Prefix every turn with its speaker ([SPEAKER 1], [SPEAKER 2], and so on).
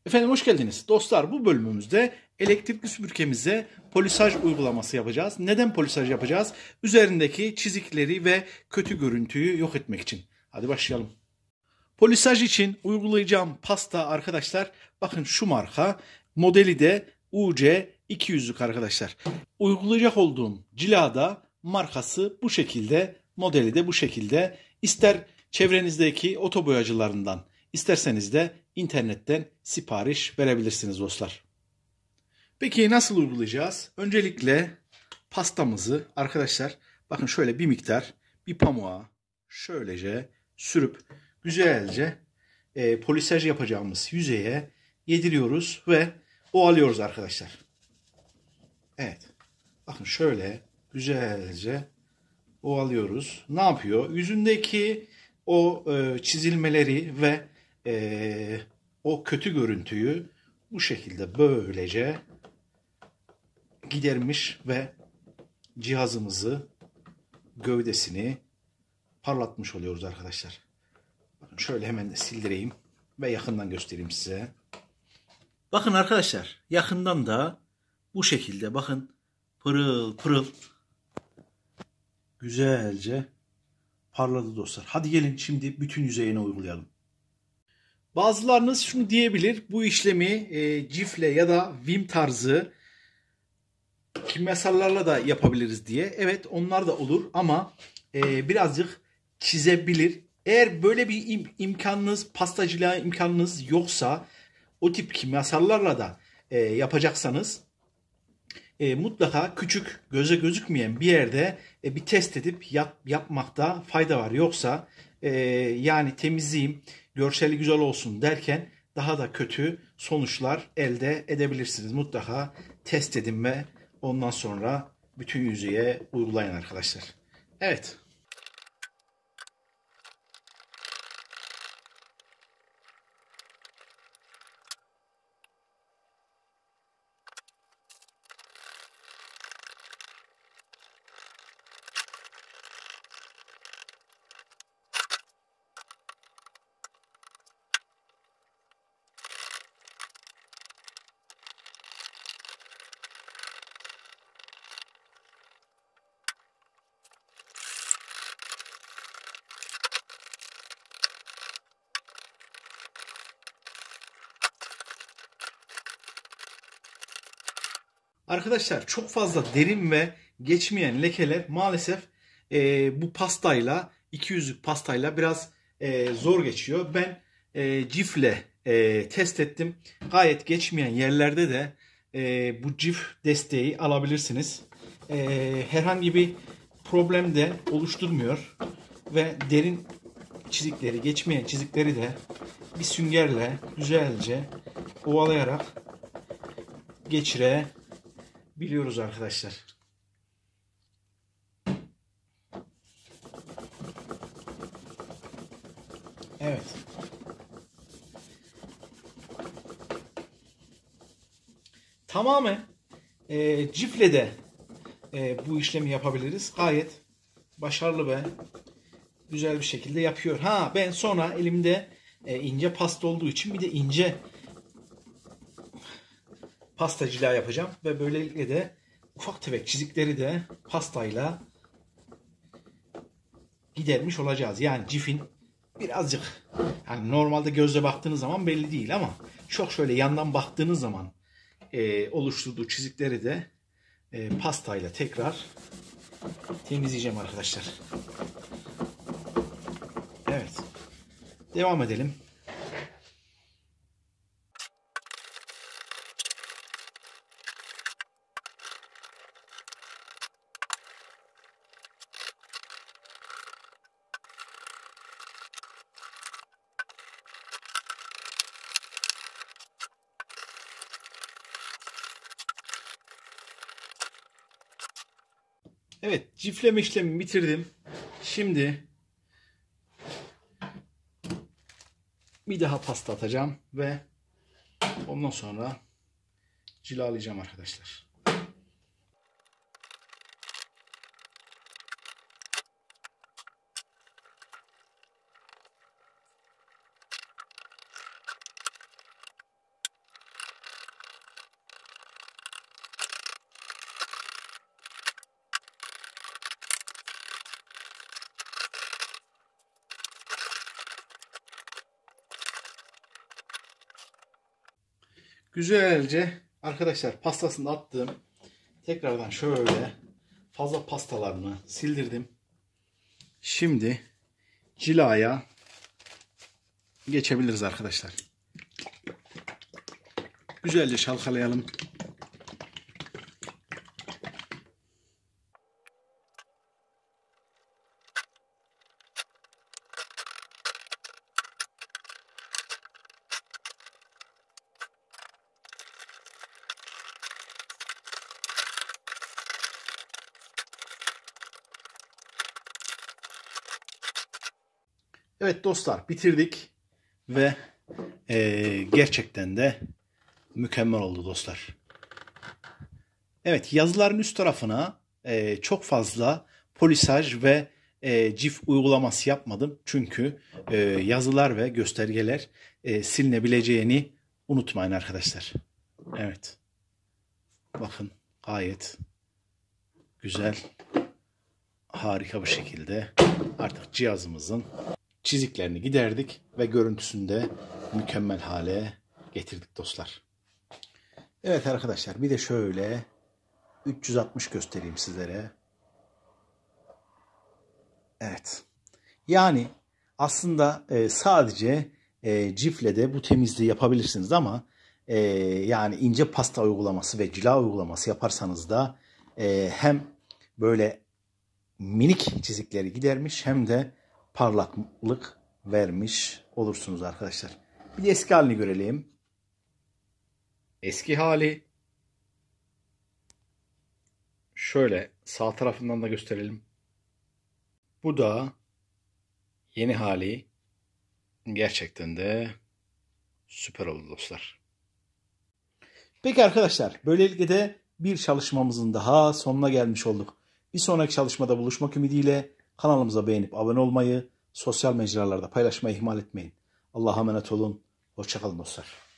[SPEAKER 1] Efendim hoş geldiniz. Dostlar bu bölümümüzde elektrikli süpürgemize polisaj uygulaması yapacağız. Neden polisaj yapacağız? Üzerindeki çizikleri ve kötü görüntüyü yok etmek için. Hadi başlayalım. Polisaj için uygulayacağım pasta arkadaşlar. Bakın şu marka. Modeli de UC 200'lük arkadaşlar. Uygulayacak olduğum cilada markası bu şekilde. Modeli de bu şekilde. İster çevrenizdeki otoboyacılarından, isterseniz de internetten sipariş verebilirsiniz dostlar. Peki nasıl uygulayacağız? Öncelikle pastamızı arkadaşlar bakın şöyle bir miktar bir pamuğa şöylece sürüp güzelce polisaj yapacağımız yüzeye yediriyoruz ve ovalıyoruz arkadaşlar. Evet. Bakın şöyle güzelce ovalıyoruz. Ne yapıyor? Yüzündeki o çizilmeleri ve o kötü görüntüyü bu şekilde böylece gidermiş ve cihazımızı, gövdesini parlatmış oluyoruz arkadaşlar. Bakın şöyle hemen de sildireyim ve yakından göstereyim size. Bakın arkadaşlar yakından da bu şekilde bakın pırıl pırıl güzelce parladı dostlar. Hadi gelin şimdi bütün yüzeyine uygulayalım. Bazılarınız şunu diyebilir. Bu işlemi cifle ya da Vim tarzı kimyasallarla da yapabiliriz diye. Evet onlar da olur ama birazcık çizebilir. Eğer böyle bir imkanınız, pastacılığa imkanınız yoksa o tip kimyasallarla da yapacaksanız mutlaka küçük göze gözükmeyen bir yerde bir test edip yapmakta fayda var. Yoksa yani temizleyeyim, görseli güzel olsun derken daha da kötü sonuçlar elde edebilirsiniz. Mutlaka test edin ve ondan sonra bütün yüzeye uygulayın arkadaşlar. Evet. Arkadaşlar çok fazla derin ve geçmeyen lekeler maalesef bu pastayla 200'lük pastayla biraz zor geçiyor. Ben cifle test ettim. Gayet geçmeyen yerlerde de bu cif desteği alabilirsiniz. Herhangi bir problem de oluşturmuyor. Ve derin çizikleri, geçmeyen çizikleri de bir süngerle güzelce ovalayarak geçirebiliyoruz arkadaşlar. Evet. Tamamen cifle de bu işlemi yapabiliriz. Gayet başarılı ve güzel bir şekilde yapıyor. Ha ben sonra elimde ince pasta olduğu için bir de ince pastacılığa yapacağım ve böylelikle de ufak tefek çizikleri de pastayla gidermiş olacağız. Yani cifin birazcık yani normalde gözle baktığınız zaman belli değil ama çok şöyle yandan baktığınız zaman oluşturduğu çizikleri de pastayla tekrar temizleyeceğim arkadaşlar. Evet. Devam edelim. Evet, cifleme işlemimi bitirdim. Şimdi bir daha pasta atacağım ve ondan sonra cilalayacağım arkadaşlar. Güzelce arkadaşlar pastasını attım. Tekrardan şöyle fazla pastalarını sildirdim. Şimdi cilaya geçebiliriz arkadaşlar. Güzelce çalkalayalım. Evet dostlar, bitirdik ve gerçekten de mükemmel oldu dostlar. Evet, yazıların üst tarafına çok fazla polisaj ve cif uygulaması yapmadım. Çünkü yazılar ve göstergeler silinebileceğini unutmayın arkadaşlar. Evet. Bakın gayet güzel, harika bir şekilde artık cihazımızın çiziklerini giderdik ve görüntüsünü de mükemmel hale getirdik dostlar. Evet arkadaşlar, bir de şöyle 360 göstereyim sizlere. Evet. Yani aslında sadece cifle de bu temizliği yapabilirsiniz ama yani ince pasta uygulaması ve cila uygulaması yaparsanız da hem böyle minik çizikleri gidermiş hem de parlaklık vermiş olursunuz arkadaşlar. Bir de eski halini görelim. Eski hali. Şöyle sağ tarafından da gösterelim. Bu da yeni hali. Gerçekten de süper oldu dostlar. Peki arkadaşlar, böylelikle de bir çalışmamızın daha sonuna gelmiş olduk. Bir sonraki çalışmada buluşmak ümidiyle kanalımıza beğenip abone olmayı, sosyal mecralarda paylaşmayı ihmal etmeyin. Allah'a emanet olun. Hoşça kalın dostlar.